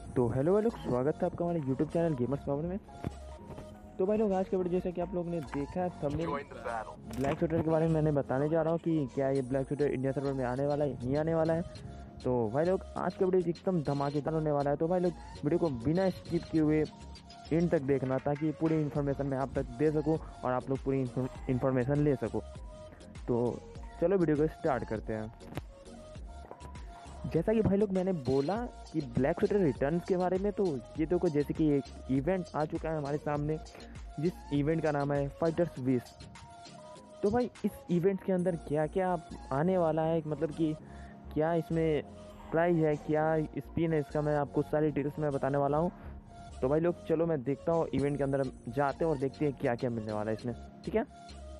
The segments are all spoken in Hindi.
तो हेलो भाई लोग, स्वागत है आपका हमारे यूट्यूब चैनल गेमर्स पावर में। तो भाई लोग, आज के वीडियो जैसा कि आप लोगों ने देखा है थंबनेल, ब्लैक स्वेटर के बारे में मैंने बताने जा रहा हूँ कि क्या ये ब्लैक स्वेटर इंडिया सर्वर में आने वाला है, नहीं आने वाला है। तो भाई लोग, आज का वीडियो एकदम धमाकेदार होने वाला है। तो भाई लोग, वीडियो को बिना स्किप किए हुए एंड तक देखना, ताकि पूरी इन्फॉर्मेशन मैं आप तक दे सकूँ और आप लोग पूरी इन्फॉर्मेशन ले सको। तो चलो वीडियो को स्टार्ट करते हैं। जैसा कि भाई लोग मैंने बोला कि ब्लैक स्वेटर रिटर्न्स के बारे में, तो ये देखो, जैसे कि एक इवेंट आ चुका है हमारे सामने, जिस इवेंट का नाम है फाइटर्स विश। तो भाई, इस इवेंट के अंदर क्या क्या आने वाला है, मतलब कि क्या इसमें प्राइस है, क्या स्पिन है, इसका मैं आपको सारी डिटेल्स में बताने वाला हूँ। तो भाई लोग, चलो मैं देखता हूँ, इवेंट के अंदर जाते हैं और देखते हैं क्या क्या मिलने वाला है इसमें, ठीक है।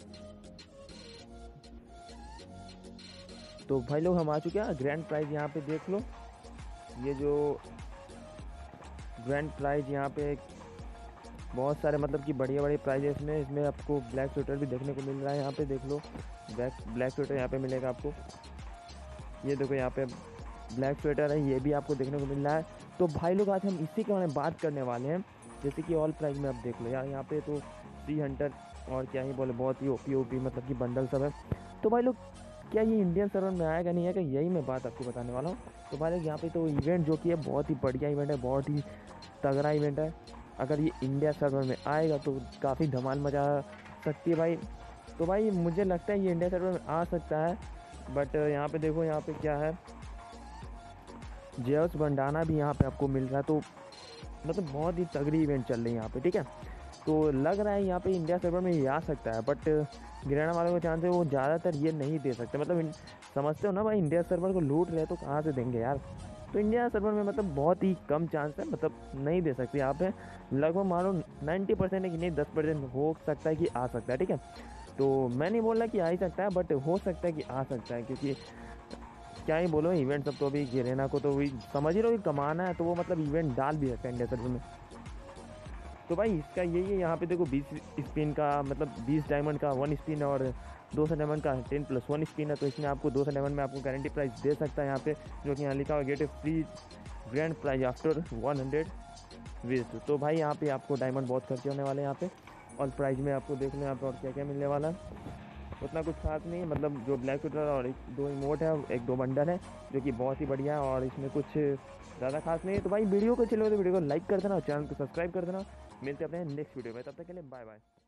तो भाई लोग, हम आ चुके हैं। ग्रैंड प्राइज यहाँ पे देख लो, ये जो ग्रैंड प्राइज यहाँ पे बहुत सारे, मतलब कि बढ़िया बढ़िया प्राइज है इसमें। इसमें आपको ब्लैक स्वेटर भी देखने को मिल रहा है, यहाँ पे देख लो। ब्लैक स्वेटर यहाँ पे मिलेगा आपको। ये देखो, यहाँ पे ब्लैक स्वेटर है, ये भी आपको देखने को मिल रहा है। तो भाई लोग, आज हम इसी के बारे में बात करने वाले हैं। जैसे कि ऑल प्राइज में आप देख लो यार, यहाँ पे तो 300 और क्या ही बोले, बहुत ही ओपी मतलब कि बंडल सब है। तो भाई लोग, क्या ये इंडियन सर्वर में आएगा नहीं आएगा, यही मैं बात आपको बताने वाला हूँ। तो भाई लोग, यहाँ पे तो इवेंट जो कि है बहुत ही बढ़िया इवेंट है, बहुत ही तगड़ा इवेंट है। अगर ये इंडिया सर्वर में आएगा तो काफ़ी धमाल मचा सकती है भाई। तो भाई, मुझे लगता है ये इंडिया सर्वर में आ सकता है। बट यहाँ पे देखो, यहाँ पे क्या है, जेम्स बंडाना भी यहाँ पे आपको मिल रहा है। तो मतलब बहुत ही तगड़ी इवेंट चल रही है यहाँ पे, ठीक है। तो लग रहा है यहाँ पे इंडिया सर्वर में ये आ सकता है, बट गिराना वालों को चांस है, वो ज़्यादातर ये नहीं दे सकते। मतलब समझते हो ना भाई, इंडिया सर्वर को लूट रहे तो कहाँ से देंगे यार। तो इंडिया सर्वर में मतलब बहुत ही कम चांस है, मतलब नहीं दे सकते यहाँ पे। लगभग मानो 90% है कि नहीं, 10% हो सकता है कि आ सकता है, ठीक है। तो मैं नहीं बोल रहा कि आ ही सकता है, बट हो सकता है कि आ सकता है, क्योंकि क्या ही बोलो, इवेंट सब तो अभी गिरेना को तो वही समझ ही रहो कि कमाना है, तो वो मतलब इवेंट डाल भी सकता है इंडिया सर्वर में। तो भाई, इसका यही है, यहाँ पे देखो 20 स्पिन का, मतलब 20 डायमंड का 1 स्पिन और 200 डायमंड का 10+1 स्पिन है। तो इसमें आपको 200 डायमंड में आपको गारंटी प्राइस दे सकता है यहाँ पे, जो कि यहाँ लिखा हुआ get a free grand prize after 100 visit. तो भाई, यहाँ पे आपको डायमंड बहुत खर्चे होने वाले हैं यहाँ पे। और प्राइज में आपको देख लो यहाँ पे और क्या क्या मिलने वाला है। उतना कुछ खास नहीं है, मतलब जो ब्लैक स्वेटर और एक दो इमोट है, एक दो बंडल है, जो कि बहुत ही बढ़िया है, और इसमें कुछ ज़्यादा खास नहीं है। तो भाई, वीडियो को चलो तो वीडियो को लाइक कर देना और चैनल को सब्सक्राइब कर देना। मिलते हैं अपने नेक्स्ट वीडियो में, तब तक के लिए बाय बाय।